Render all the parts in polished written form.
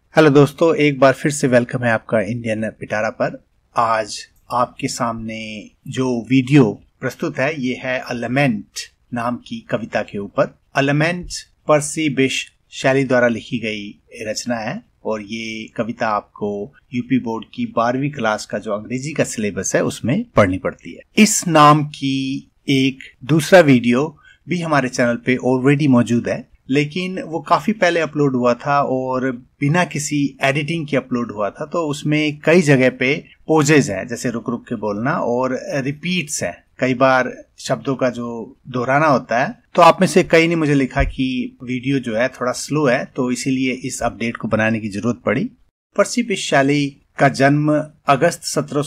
Hello दोस्तों, एक बार फिर से वेलकम है आपका इंडियन पिटारा पर। आज आपके सामने जो वीडियो प्रस्तुत है ये है लमेंट नाम की कविता के ऊपर। लमेंट पर्सी बिश शैली द्वारा लिखी गई रचना है और ये कविता आपको यूपी बोर्ड की 12वीं क्लास का जो अंग्रेजी का सिलेबस है उसमें पढ़नी पड़ती है। इस नाम की एक दूसरा वीडियो भी हमारे चैनल पे ऑलरेडी मौजूद है, लेकिन वो काफी पहले अपलोड हुआ था और बिना किसी एडिटिंग के अपलोड हुआ था, तो उसमें कई जगह पे पोजेज हैं, जैसे रुक रुक के बोलना, और रिपीट्स हैं, कई बार शब्दों का जो दोहराना होता है। तो आप में से कई ने मुझे लिखा कि वीडियो जो है थोड़ा स्लो है, तो इसीलिए इस अपडेट को बनाने की जरूरत पड़ी। पर्सी बिश शैली का जन्म अगस्त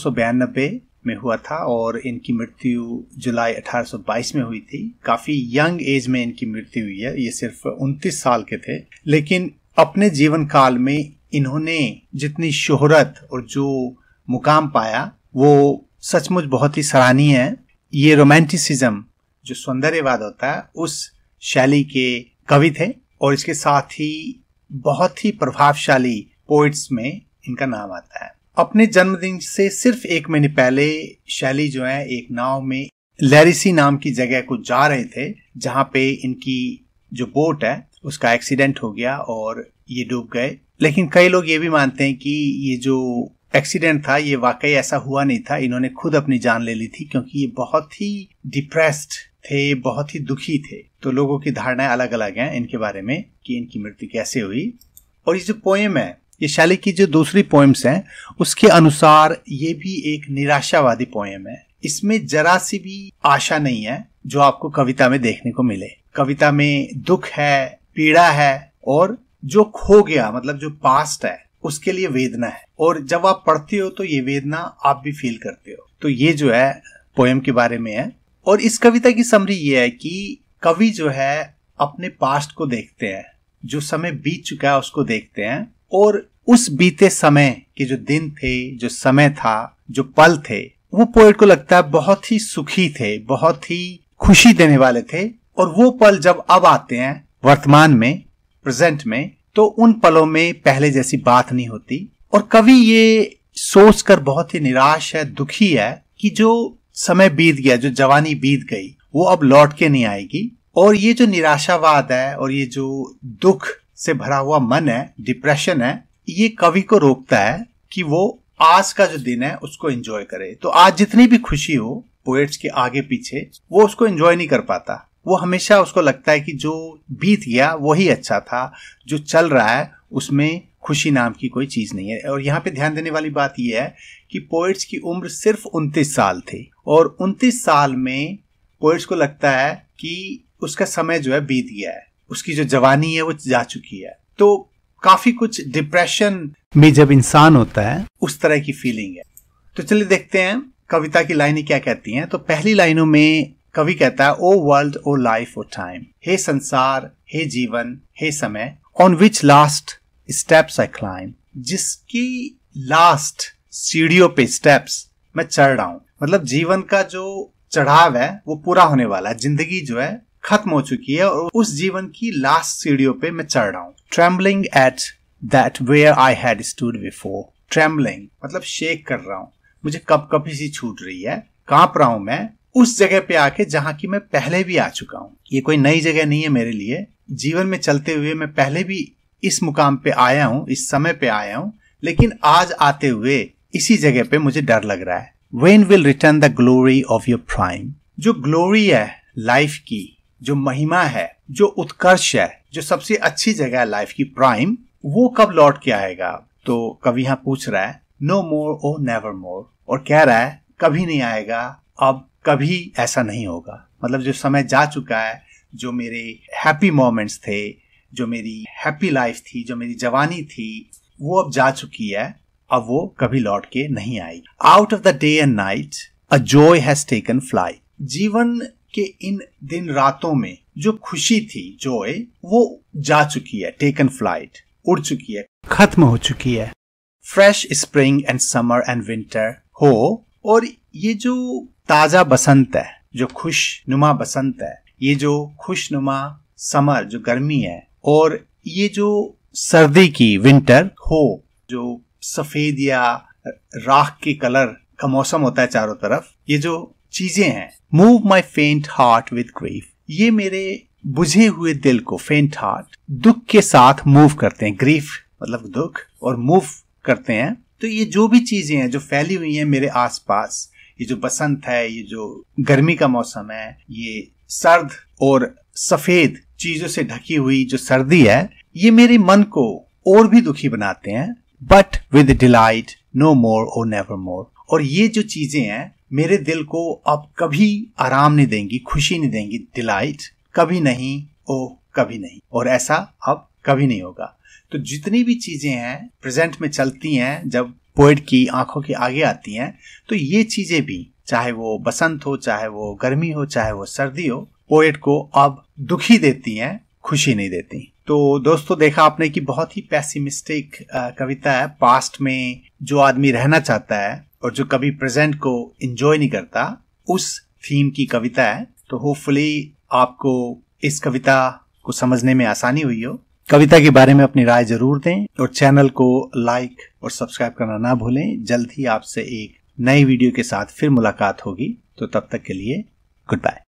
1792 में हुआ था और इनकी मृत्यु जुलाई 1822 में हुई थी। काफी यंग एज में इनकी मृत्यु हुई है, ये सिर्फ 29 साल के थे। लेकिन अपने जीवन काल में इन्होंने जितनी शोहरत और जो मुकाम पाया वो सचमुच बहुत ही सराहनीय है। ये रोमांटिसिज्म जो सौंदर्यवाद होता है उस शैली के कवि थे और इसके साथ ही बहुत ही प्रभावशाली पोइट्स में इनका नाम आता है। अपने जन्मदिन से सिर्फ एक महीने पहले शैली जो है एक नाव में लैरिसी नाम की जगह को जा रहे थे, जहां पे इनकी जो बोट है उसका एक्सीडेंट हो गया और ये डूब गए। लेकिन कई लोग ये भी मानते हैं कि ये जो एक्सीडेंट था ये वाकई ऐसा हुआ नहीं था, इन्होंने खुद अपनी जान ले ली थी, क्योंकि ये बहुत ही डिप्रेस्ड थे, बहुत ही दुखी थे। तो लोगों की धारणाएं अलग अलग हैं इनके बारे में कि इनकी मृत्यु कैसे हुई। और ये जो पोएम है, ये शैली की जो दूसरी पोएम्स हैं उसके अनुसार ये भी एक निराशावादी पोएम है। इसमें जरा सी भी आशा नहीं है जो आपको कविता में देखने को मिले। कविता में दुख है, पीड़ा है और जो खो गया, मतलब जो पास्ट है, उसके लिए वेदना है। और जब आप पढ़ते हो तो ये वेदना आप भी फील करते हो। तो ये जो है पोएम के बारे में है। और इस कविता की समरी ये है कि कवि जो है अपने पास्ट को देखते हैं, जो समय बीत चुका है उसको देखते हैं, और उस बीते समय के जो दिन थे, जो समय था, जो पल थे, वो पोएट को लगता है बहुत ही सुखी थे, बहुत ही खुशी देने वाले थे। और वो पल जब अब आते हैं वर्तमान में, प्रेजेंट में, तो उन पलों में पहले जैसी बात नहीं होती। और कवि ये सोचकर बहुत ही निराश है, दुखी है कि जो समय बीत गया, जो जवानी बीत गई, वो अब लौट के नहीं आएगी। और ये जो निराशावाद है और ये जो दुख से भरा हुआ मन है, डिप्रेशन है, ये कवि को रोकता है कि वो आज का जो दिन है उसको एंजॉय करे। तो आज जितनी भी खुशी हो पोएट्स के आगे पीछे, वो उसको एंजॉय नहीं कर पाता। वो हमेशा उसको लगता है कि जो बीत गया वही अच्छा था, जो चल रहा है उसमें खुशी नाम की कोई चीज नहीं है। और यहाँ पे ध्यान देने वाली बात यह है कि पोएट्स की उम्र सिर्फ 29 साल थी और 29 साल में पोएट्स को लगता है कि उसका समय जो है बीत गया है, उसकी जो जवानी है वो जा चुकी है। तो काफी कुछ डिप्रेशन में जब इंसान होता है उस तरह की फीलिंग है। तो चलिए देखते हैं कविता की लाइनें क्या कहती हैं। तो पहली लाइनों में कवि कहता है, O world, O life, O time, हे संसार, हे जीवन, हे समय, on which last steps I climb, जिसकी लास्ट सीढ़ियों पे स्टेप्स मैं चढ़ रहा हूं। मतलब जीवन का जो चढ़ाव है वो पूरा होने वाला है, जिंदगी जो है खत्म हो चुकी है और उस जीवन की लास्ट सीढ़ियों पे मैं चढ़ रहा हूँ। Trembling at that where I had stood before, trembling मतलब शेक कर रहा हूँ, मुझे कपकपी सी छूट रही है, कांप रहा हूँ मैं उस जगह पे आके जहाँ की मैं पहले भी आ चुका हूँ। ये कोई नई जगह नहीं है मेरे लिए, जीवन में चलते हुए मैं पहले भी इस मुकाम पे आया हूँ, इस समय पे आया हूँ, लेकिन आज आते हुए इसी जगह पे मुझे डर लग रहा है। When will return the glory of your prime, जो ग्लोरी है लाइफ की, जो महिमा है, जो उत्कर्ष है, जो सबसे अच्छी जगह है लाइफ की, प्राइम, वो कब लौट के आएगा। तो कवि यहाँ पूछ रहा है नो मोर ओ नेवर मोर, और कह रहा है कभी नहीं आएगा, अब कभी ऐसा नहीं होगा। मतलब जो समय जा चुका है, जो मेरे हैप्पी मोमेंट्स थे, जो मेरी हैप्पी लाइफ थी, जो मेरी जवानी थी, वो अब जा चुकी है, अब वो कभी लौट के नहीं आएगी। Out of the day and night a joy has taken flight, जीवन के इन दिन रातों में जो खुशी थी, जॉय, वो जा चुकी है, टेकन फ्लाइट, उड़ चुकी है, खत्म हो चुकी है। Fresh spring and summer and winter hoar, और ये जो ताजा बसंत है, जो खुशनुमा बसंत है, ये जो खुशनुमा समर जो गर्मी है, और ये जो सर्दी की, विंटर हो, जो सफेद या राख के कलर का मौसम होता है चारों तरफ, ये जो चीजें हैं, मूव माई फेंट हार्ट विद ग्रीफ, ये मेरे बुझे हुए दिल को, फेंट हार्ट, दुख के साथ मूव करते हैं। ग्रीफ मतलब दुख, और मूव करते हैं। तो ये जो भी चीजें हैं जो फैली हुई हैं मेरे आसपास, ये जो बसंत है, ये जो गर्मी का मौसम है, ये सर्द और सफेद चीजों से ढकी हुई जो सर्दी है, ये मेरे मन को और भी दुखी बनाते हैं। But with delight no more और नेवर मोर, और ये जो चीजें हैं मेरे दिल को अब कभी आराम नहीं देंगी, खुशी नहीं देंगी। डिलाइट, कभी नहीं, ओ कभी नहीं, और ऐसा अब कभी नहीं होगा। तो जितनी भी चीजें हैं प्रेजेंट में चलती हैं, जब पोएट की आंखों के आगे आती हैं, तो ये चीजें भी, चाहे वो बसंत हो, चाहे वो गर्मी हो, चाहे वो सर्दी हो, पोएट को अब दुखी देती हैं, खुशी नहीं देती। तो दोस्तों, देखा आपने कि बहुत ही पैसिमिस्टिक कविता है। पास्ट में जो आदमी रहना चाहता है और जो कभी प्रेजेंट को एंजॉय नहीं करता, उस थीम की कविता है। तो होपफुली आपको इस कविता को समझने में आसानी हुई हो। कविता के बारे में अपनी राय जरूर दें और चैनल को लाइक और सब्सक्राइब करना ना भूलें। जल्द ही आपसे एक नई वीडियो के साथ फिर मुलाकात होगी। तो तब तक के लिए गुड बाय।